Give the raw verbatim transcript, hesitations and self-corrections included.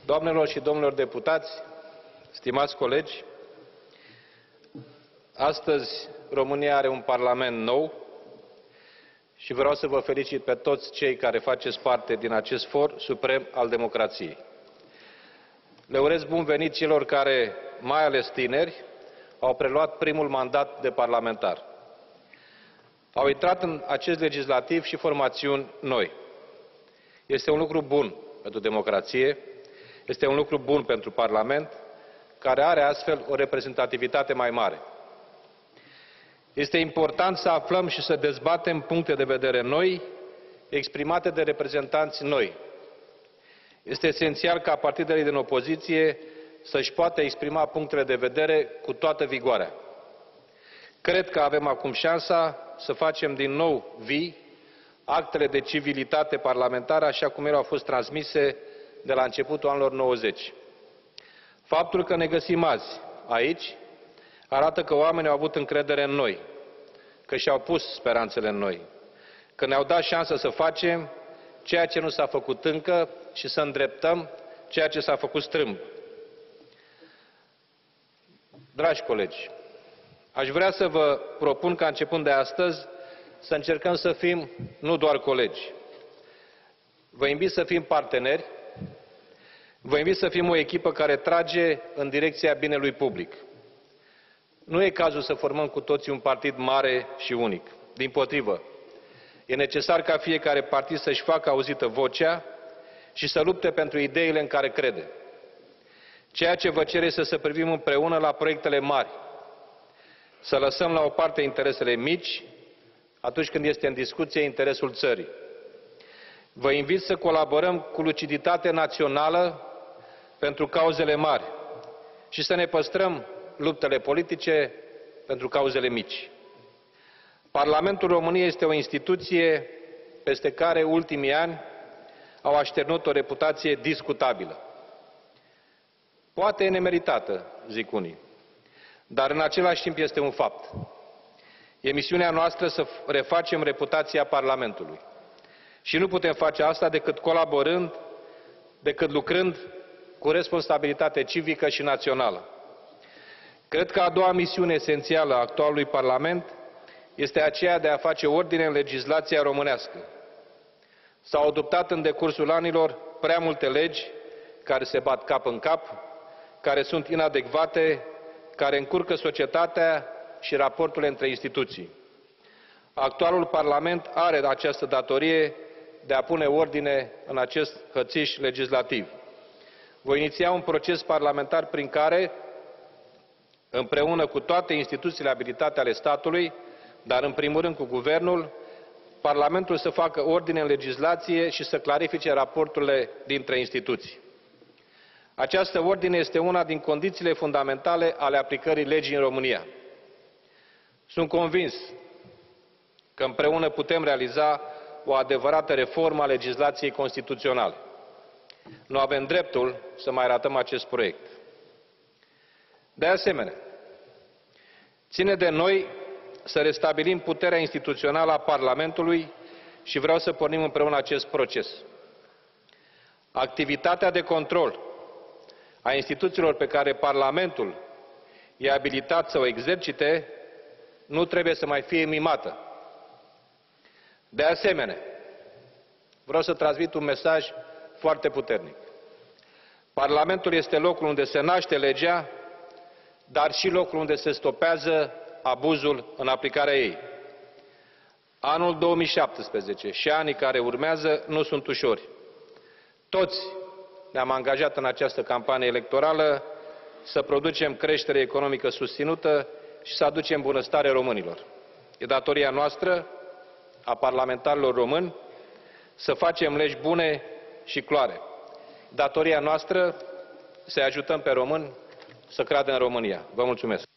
Doamnelor și domnilor deputați, stimați colegi, astăzi România are un Parlament nou și vreau să vă felicit pe toți cei care faceți parte din acest for suprem al democrației. Le urez bun venit celor care, mai ales tineri, au preluat primul mandat de parlamentar. Au intrat în acest legislativ și formațiuni noi. Este un lucru bun pentru democrație, este un lucru bun pentru Parlament, care are astfel o reprezentativitate mai mare. Este important să aflăm și să dezbatem puncte de vedere noi, exprimate de reprezentanți noi. Este esențial ca partidele din opoziție să-și poată exprima punctele de vedere cu toată vigoarea. Cred că avem acum șansa să facem din nou vii actele de civilitate parlamentară, așa cum ele au fost transmise de la începutul anilor nouăzeci. Faptul că ne găsim azi aici arată că oamenii au avut încredere în noi, că și-au pus speranțele în noi, că ne-au dat șansa să facem ceea ce nu s-a făcut încă și să îndreptăm ceea ce s-a făcut strâmb. Dragi colegi, aș vrea să vă propun ca începând de astăzi să încercăm să fim nu doar colegi. Vă invit să fim parteneri, vă invit să fim o echipă care trage în direcția binelui public. Nu e cazul să formăm cu toții un partid mare și unic. Dimpotrivă, e necesar ca fiecare partid să-și facă auzită vocea și să lupte pentru ideile în care crede. Ceea ce vă cer este să privim împreună la proiectele mari, să lăsăm la o parte interesele mici atunci când este în discuție interesul țării. Vă invit să colaborăm cu luciditate națională pentru cauzele mari și să ne păstrăm luptele politice pentru cauzele mici. Parlamentul României este o instituție peste care ultimii ani au așternut o reputație discutabilă. Poate e nemeritată, zic unii, dar în același timp este un fapt. E misiunea noastră să refacem reputația Parlamentului. Și nu putem face asta decât colaborând, decât lucrând cu responsabilitate civică și națională. Cred că a doua misiune esențială a actualului Parlament este aceea de a face ordine în legislația românească. S-au adoptat în decursul anilor prea multe legi care se bat cap în cap, care sunt inadecvate, care încurcă societatea și raporturile între instituții. Actualul Parlament are această datorie de a pune ordine în acest hățiș legislativ. Voi iniția un proces parlamentar prin care, împreună cu toate instituțiile abilitate ale statului, dar în primul rând cu Guvernul, Parlamentul să facă ordine în legislație și să clarifice raporturile dintre instituții. Această ordine este una din condițiile fundamentale ale aplicării legii în România. Sunt convins că împreună putem realiza o adevărată reformă a legislației constituționale. Nu avem dreptul să mai ratăm acest proiect. De asemenea, ține de noi să restabilim puterea instituțională a Parlamentului și vreau să pornim împreună acest proces. Activitatea de control a instituțiilor pe care Parlamentul e abilitat să o exercite nu trebuie să mai fie mimată. De asemenea, vreau să transmit un mesaj foarte puternic. Parlamentul este locul unde se naște legea, dar și locul unde se stopează abuzul în aplicarea ei. Anul două mii șaptesprezece și anii care urmează nu sunt ușori. Toți ne-am angajat în această campanie electorală să producem creștere economică susținută și să aducem bunăstare românilor. E datoria noastră, a parlamentarilor români, să facem legi bune și clare. Datoria noastră să ajutăm pe români să creadă în România. Vă mulțumesc!